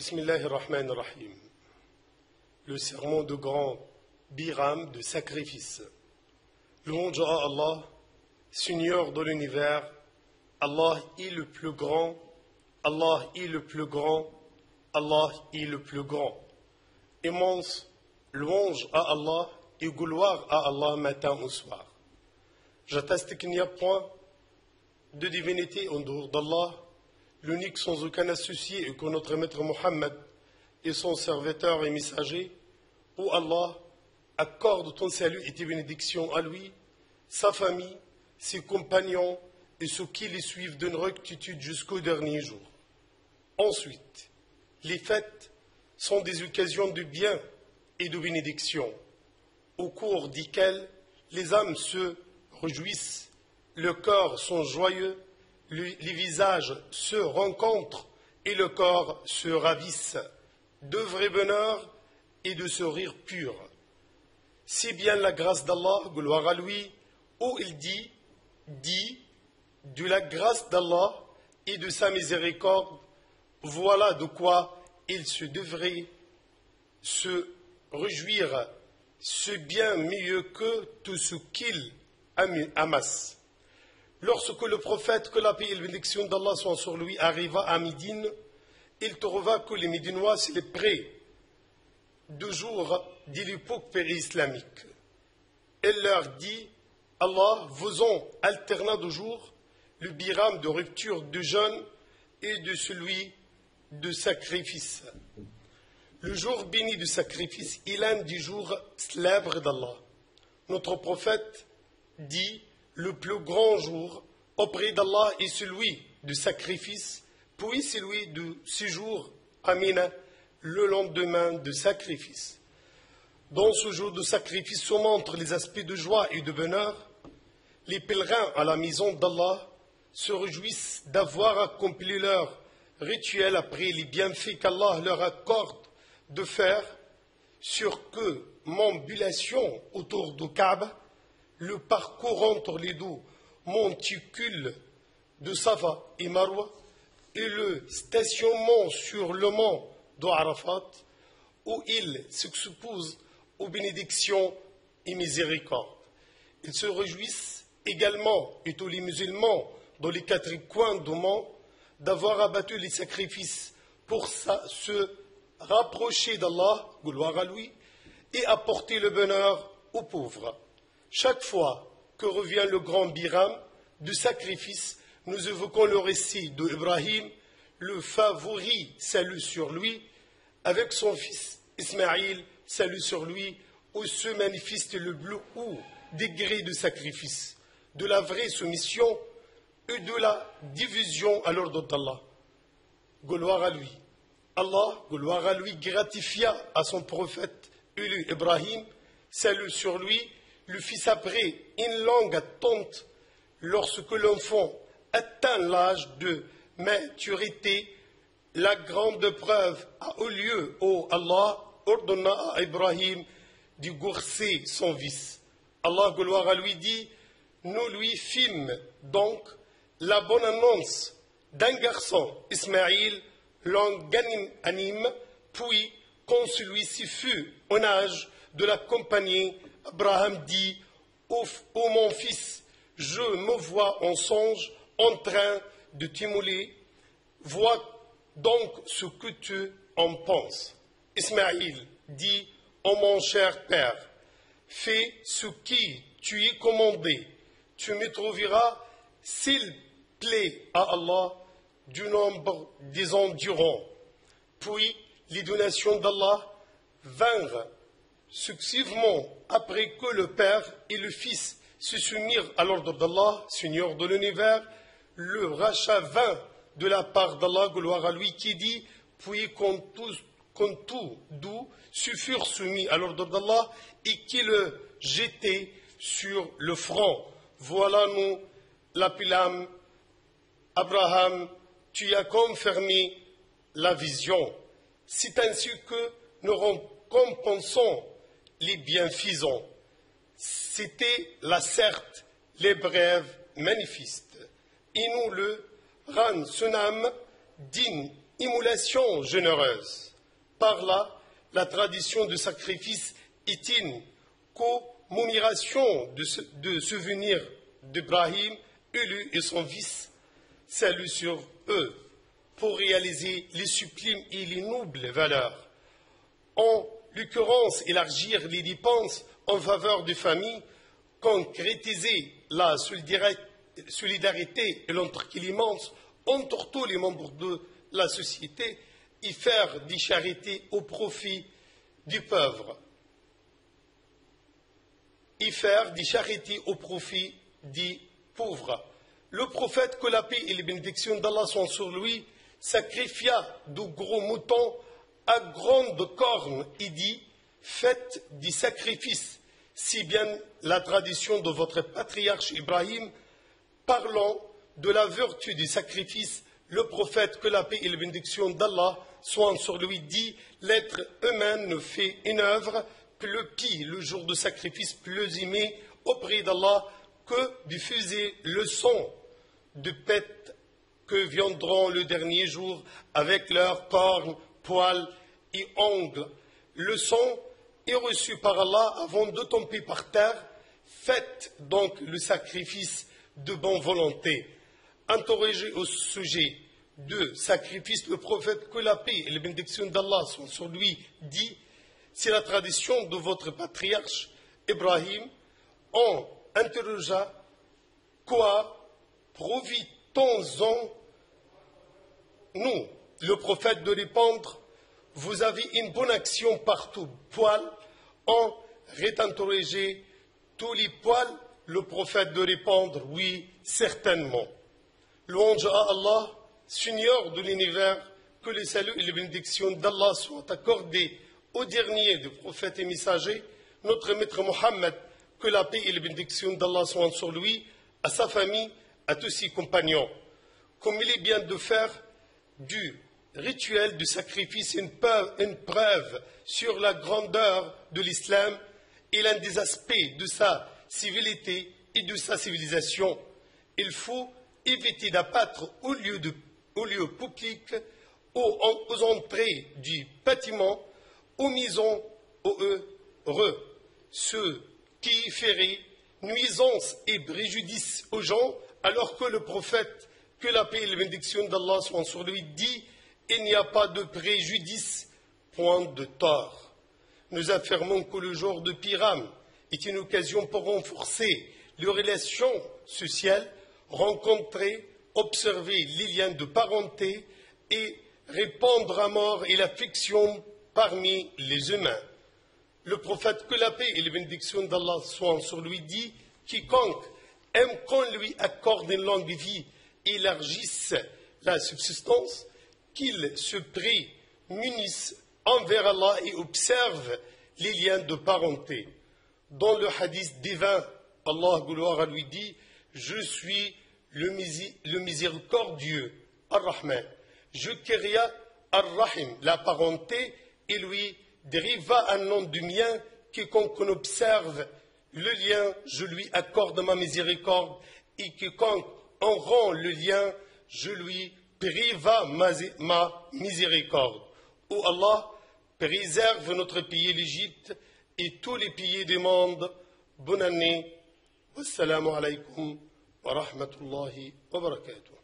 Bismillahirrahmanirrahim. Le sermon de grand Biram de sacrifice. Louange à Allah, Seigneur de l'univers. Allah est le plus grand. Allah est le plus grand. Allah est le plus grand. Immense louange à Allah et gloire à Allah matin au soir. J'atteste qu'il n'y a point de divinité en dehors d'Allah, l'unique sans aucun associé et que notre maître Mohammed est son serviteur et messager. Ô Allah, accorde ton salut et tes bénédictions à lui, sa famille, ses compagnons et ceux qui les suivent d'une rectitude jusqu'au dernier jour. Ensuite, les fêtes sont des occasions de bien et de bénédiction, au cours desquelles les âmes se réjouissent, le cœur sont joyeux, les visages se rencontrent et le corps se ravisse de vrai bonheur et de sourire pur. C'est bien la grâce d'Allah, gloire à lui, où il dit de la grâce d'Allah et de sa miséricorde, voilà de quoi il se devrait se réjouir, c'est bien mieux que tout ce qu'il amasse. Lorsque le prophète, que la paix et la bénédiction d'Allah soient sur lui, arriva à Médine, il trouva que les Médinois célébraient 2 jours de l'époque pré-islamique. Il leur dit, Allah vous en alternant 2 jours, le biram de rupture de jeûne et de celui de sacrifice. Le jour béni du sacrifice est l'un des jours célèbres d'Allah. Notre prophète dit, le plus grand jour auprès d'Allah est celui du sacrifice, puis celui du séjour à Mina, le lendemain du sacrifice. Dans ce jour de sacrifice se montrent les aspects de joie et de bonheur. Les pèlerins à la maison d'Allah se réjouissent d'avoir accompli leur rituel après les bienfaits qu'Allah leur accorde de faire sur que m'ambulation autour du Kaaba, le parcours entre les 2 monticules de Safa et Marwa et le stationnement sur le mont d'Arafat où ils s'exposent aux bénédictions et miséricordes. Ils se réjouissent également, et tous les musulmans dans les 4 coins du monde, d'avoir abattu les sacrifices pour se rapprocher d'Allah, gloire à lui, et apporter le bonheur aux pauvres. Chaque fois que revient le grand Biram du sacrifice, nous évoquons le récit d'Ibrahim, le favori, salut sur lui, avec son fils Ismaïl, salut sur lui, où se manifeste le plus haut degré de sacrifice, de la vraie soumission et de la division à l'ordre d'Allah. Gloire à lui. Allah, gloire à lui, gratifia à son prophète élu Ibrahim, salut sur lui, le fils après une longue attente. Lorsque l'enfant atteint l'âge de maturité, la grande preuve a eu lieu où Allah ordonna à Ibrahim d'égorger son fils. Allah, gloire à lui, dit, nous lui fîmes donc la bonne annonce d'un garçon, Ismaïl, longanime, puis quand celui-ci fut en âge de l'accompagner, Abraham dit, ô mon fils, je me vois en songe en train de t'immoler, vois donc ce que tu en penses. Ismaïl dit, ô mon cher père, fais ce qui tu es commandé, tu me trouveras, s'il plaît à Allah, du nombre des ans durant. Puis les donations d'Allah vinrent successivement après que le père et le fils se soumirent à l'ordre d'Allah, Seigneur de l'univers. Le rachat vint de la part d'Allah, gloire à lui, qui dit, puis quand tous deux se furent soumis à l'ordre d'Allah et qui le jetaient sur le front. Voilà nous l'appelâmes, Abraham, tu as confirmé la vision. C'est ainsi que nous récompensons les bienfaisants. C'était là certes les brèves manifestes. Et nous le rend son âme digne émulation généreuse. Par là, la tradition de sacrifice est une commémoration de souvenirs d'Ibrahim, élu et son fils, salut sur eux, pour réaliser les sublimes et les nobles valeurs. En l'occurrence, élargir les dépenses en faveur des familles, concrétiser la solidarité et l'entre-clémence entre tous les membres de la société et faire des charités au profit des pauvres. Et faire des charités au profit des pauvres. Le prophète, que la paix et les bénédictions d'Allah soient sur lui, sacrifia de gros moutons à grandes cornes et dit: faites des sacrifices, si bien la tradition de votre patriarche Ibrahim, parlant de la vertu des sacrifices, le prophète, que la paix et les bénédictions d'Allah soient sur lui, dit: l'être humain ne fait une œuvre plus pie le jour de sacrifice, plus aimé auprès d'Allah que diffuser le son de bêtes que viendront le dernier jour avec leurs cornes, poils et ongles. Le son est reçu par Allah avant de tomber par terre. Faites donc le sacrifice de bonne volonté. Interrogé au sujet de sacrifice, le prophète, que la paix et les bénédictions d'Allah sont sur lui, dit: c'est la tradition de votre patriarche Ibrahim. On interrogea: quoi profitons-en nous? Le prophète de répondre: vous avez une bonne action partout, poil. On réinterrogeait: tous les poils? Le prophète de répondre: oui, certainement. Louange à Allah, Seigneur de l'univers, que les saluts et les bénédictions d'Allah soient accordés au dernier des prophètes et messagers, notre maître Mohammed, que la paix et les bénédictions d'Allah soient sur lui, à sa famille, à tous ses compagnons. Comme il est bien de faire du rituel du sacrifice une preuve sur la grandeur de l'islam et l'un des aspects de sa civilité et de sa civilisation, il faut éviter d'abattre au lieu public, aux entrées du bâtiment, aux maisons, aux heureux, ce qui ferait nuisance et préjudice aux gens, alors que le prophète, que la paix et la bénédiction d'Allah soient sur lui, dit: il n'y a pas de préjudice, point de tort. Nous affirmons que le jour de Piram est une occasion pour renforcer les relations sociales, rencontrer, observer les liens de parenté et répandre amour et l'affection parmi les humains. Le prophète, que la paix et les bénédictions d'Allah soient sur lui, dit: quiconque aime qu'on lui accorde une longue vie et élargisse la subsistance, qu'il se prémunisse envers Allah et observe les liens de parenté. Dans le hadith divin, Allah, gloire à lui, dit: je suis le miséricordieux, Ar-Rahman. Je créa Ar-Rahim, la parenté, et lui dériva un nom du mien. Quiconque observe le lien, je lui accorde ma miséricorde, et quiconque en rend le lien, je lui priva ma miséricorde. Ô Allah, préserve notre pays, l'Égypte, et tous les pays du monde. Bonne année. Wassalamu alaikum wa rahmatullahi wa barakatuh.